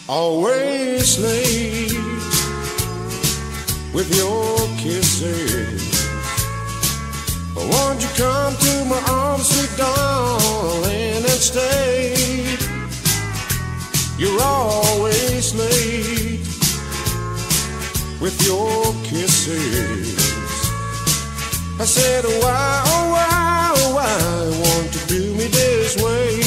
Always late with your kisses. Won't you come to my arms, sweet darling, and stay? You're always late with your kisses. I said, why, oh why, oh why won't you do me this way?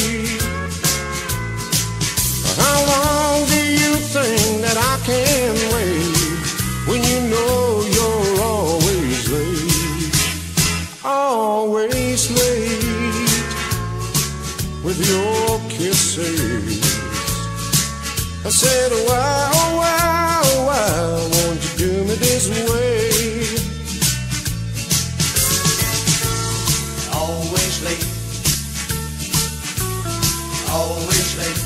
How long do you think that I can wait when you know you're always late? Always late with your kisses. I said, why, oh why, oh why won't you do me this way? Always late. Always late.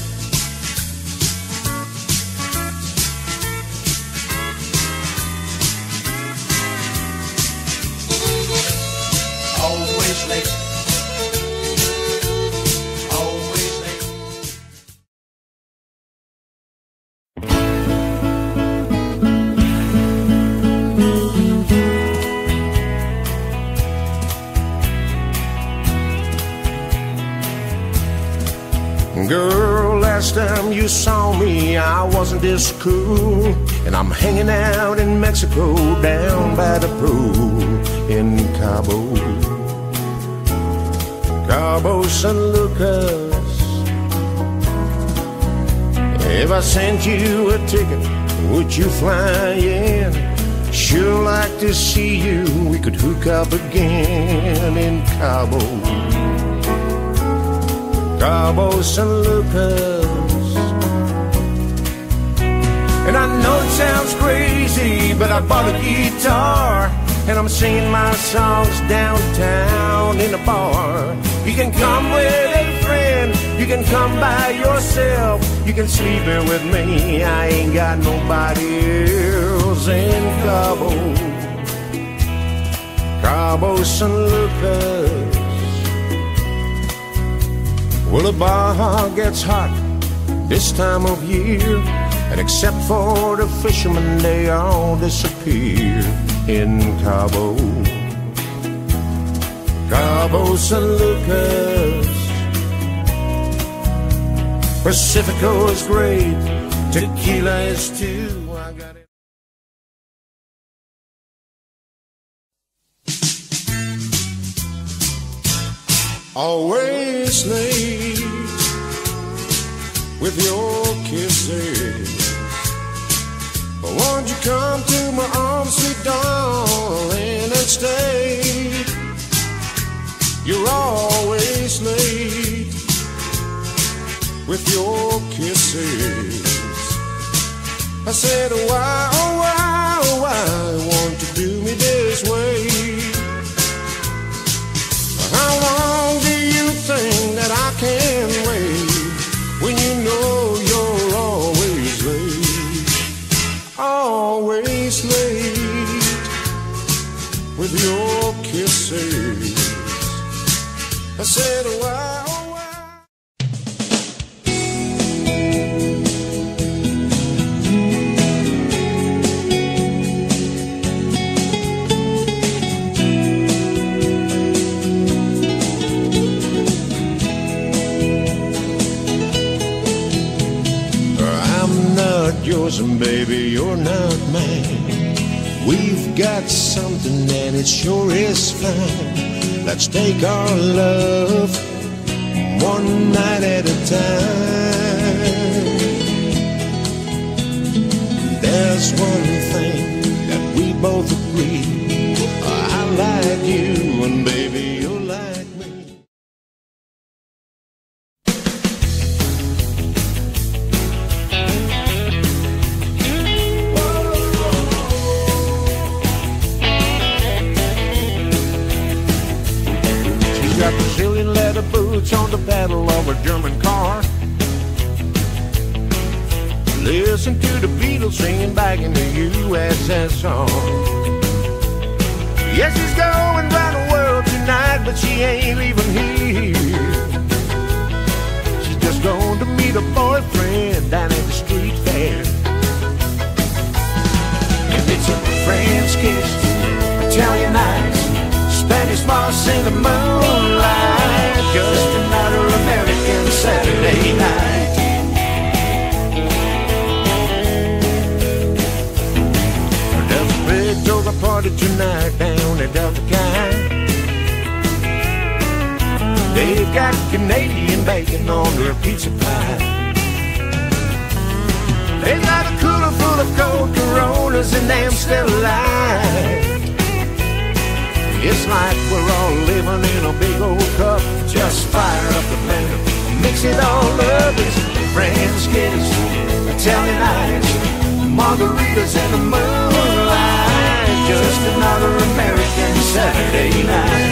Always late. Always late. Girl, last time you saw me, I wasn't this cool. And I'm hanging out in Mexico, down by the pool in Cabo, San Lucas. If I sent you a ticket, would you fly in? Sure like to see you, we could hook up again in Cabo, San Lucas. And I know it sounds crazy, but I bought a guitar and I'm singing my songs downtown in a bar. You can come with a friend, you can come by yourself, you can sleep here with me, I ain't got nobody else in Cabo, San Lucas. Well, the bar gets hot this time of year, and except for the fishermen, they all disappear in Cabo, San Lucas. Pacifico is great, tequila is too. I got it. Always late with your kisses. Won't you come to my arms, sweet darling, and stay? You're always late with your kisses. I said, why, oh why, oh why won't you do me this way? How long do you think that I can wait when you know you're always late? Always late with your kisses. I said, why, oh why? I'm not yours and baby, you're not mine. We've got something and it sure is fine. Let's take our love one night at a time. There's one thing that we both agree, I like you and baby you like me. Got Brazilian leather boots on the pedal of a German car. Listen to the Beatles singing back in the USSR. Yes, she's going round the world tonight, but she ain't leaving here. She's just going to meet a boyfriend down at the street fair. Christmas in the moonlight, just another American Saturday night. Delta Big drove a party tonight down at Delta Kai. They've got Canadian bacon on their pizza pie. They got a cooler full of cold Coronas and them still alive. It's like we're all living in a big old cup. Just fire up the blender, mix it all up. It's French kiss, Italian ice, margaritas in the moonlight. Just another American Saturday night.